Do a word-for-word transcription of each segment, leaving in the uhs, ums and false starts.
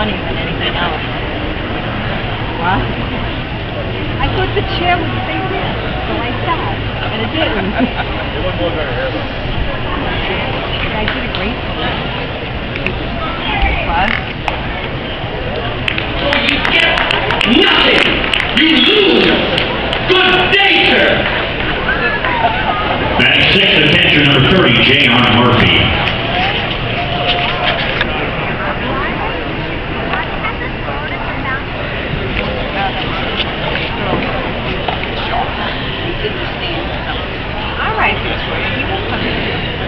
funny than anything else. What? I thought the chair would stay there, so I sat, and it didn't. It wasn't more gonna happen. Yeah, I did a great job. What? You get nothing! You lose! Good day, sir! Batting sixth, attention number thirty, J R Murphy. All right, Victoria, he will come in.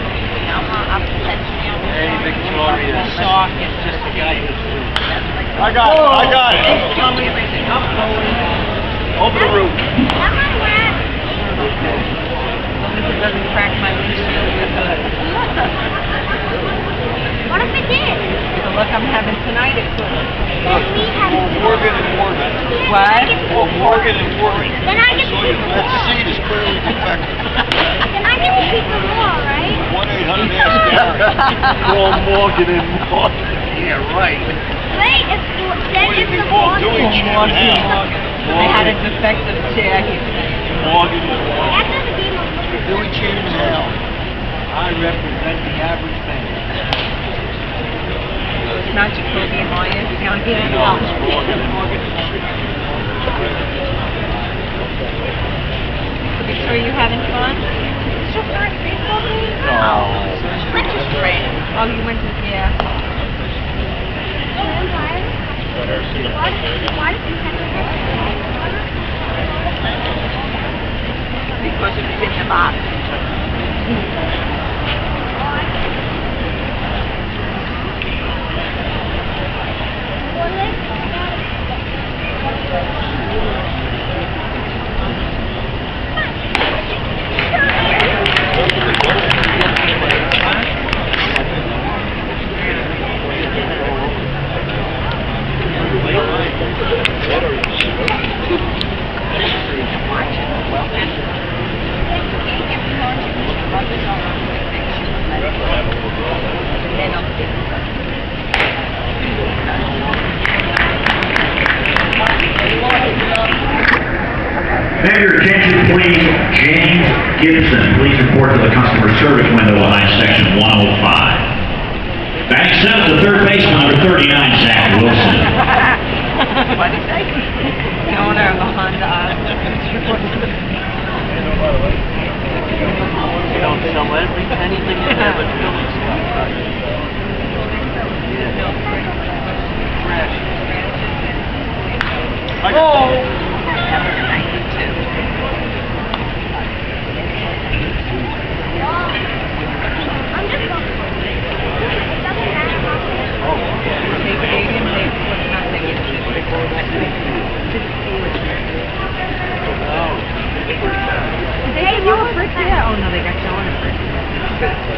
Hey, Victoria. Shock is just a guy who's I got it, I got it. tell me everything. I'm going. Over the roof. As long as it doesn't crack my windshield, we're good. What if it did? The look I'm having tonight, it could. Then we have... Oh, Morgan and Morgan. What? Oh, Morgan and Morgan. Then I get to So keep you- them that more. seat is clearly defective. Then I get to keep them more, right? one eight hundred ask Gary. Call Morgan and Morgan. Yeah, right. Wait, if then What do you if think the Paul Morgan... doing? Morgan. Morgan. They had a defective chair here. Morgan and Morgan. After the game of football. Billy Chain in hell. I represent the average fan. It's not Jacoby Myers down here. No, it's Morgan and Morgan. Victoria, you having fun? It's your first baseball game? No. Let's just pray. Oh, you went to, yeah. Why does he have to Because it was in the box. May your attention, please. James Gibson, please report to the customer service window behind section one oh five. Batting seventh, the third baseman, number thirty-nine, Zach Wilson. What did he say? The owner of a Honda. They don't sell every anything they have at Philly stuff, right? Yeah. Fresh. Oh! That was ninety-two. I'm just going. It doesn't matter how They paid him, they put nothing in it. Did they give you a brick there? Oh no, they got you on a brick.